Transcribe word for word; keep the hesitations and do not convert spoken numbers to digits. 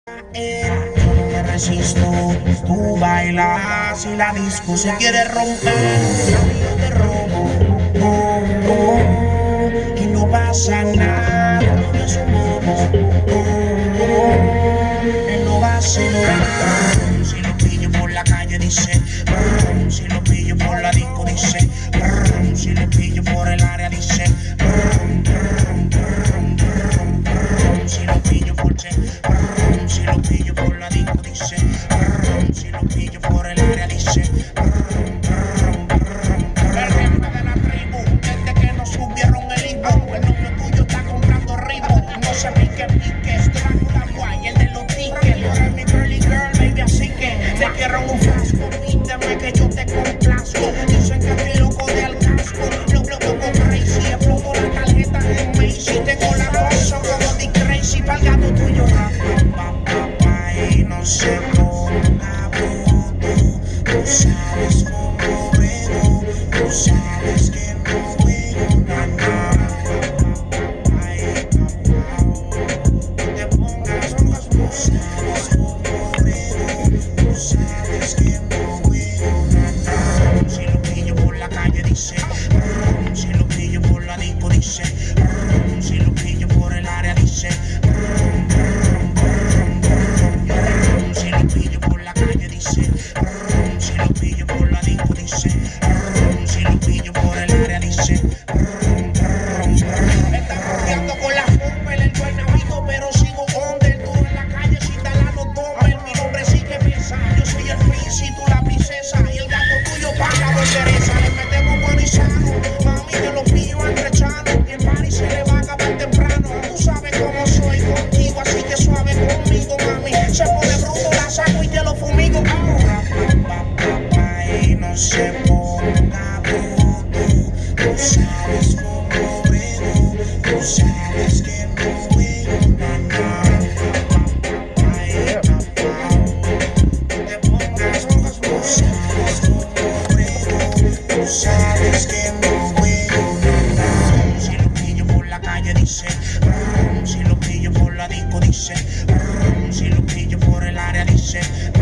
No me resisto, tú bailas y la disco se quiere romper. Yo te robo, oh, oh, y no pasa nada. Nos asomamos, oh, oh, él no va a vacilar. Si lo pillo por la calle dice, si lo pillo por la disco dice, si lo pillo por el área dice, si lo pillo por che, si lo pillo por la disco dice, si lo pillo por el área dice, el ritmo de la tribu, desde que nos subieron el hipo, el novio tuyo está comprando ritmo, no se pique pique, es Drácula guay, el de los tickets, tú eres mi girly girl, baby, así que te quiero en un frasco, pídeme que yo te complazco, dicen que estoy loco de al casco, lo loco con crazy, exploto la tarjeta en Macy, tengo la cosa como de crazy, pa'l gato tuyo, pa, pa, pa, y no se ponga bruto, tú sabes cómo juego, tú sabes que no juego nada, ay, papá, no te pongas, pongas, tú sabes cómo juego, tú sabes que no juego nada, si lo pillo por la calle dice, si lo pillo por la disco dice, si lo pillo por el área dice, si lo pillo por la calle dice, si lo pillo por la disco dice, si lo pillo por el área dice, está rodeando con la Hummer, el Guaynabito, pero sigo under, duro en la calle sin talar los Domer, mi nombre sí que pesa, yo soy el príncipe, tú la princesa, y el gato tuyo paga de Teresa, le metemos bueno y sano, mami yo lo pillo entre chano, y el party se le va a acabar temprano, tú sabes cómo soy contigo, así que suave conmigo, mami, se pone bruto, la saco y te lo fumigo, oh. Pa, pa, pa, y no se ponga bruto, tú sabes cómo juego, tú sabes que no juego nada, pa, pa, pa, y papá, no te pongas, pongas, tú sabes cómo juego, tú sabes que no juego nada, si lo pillo por la calle dice, si lo pillo por la disco dice, si lo pillo por el área dice,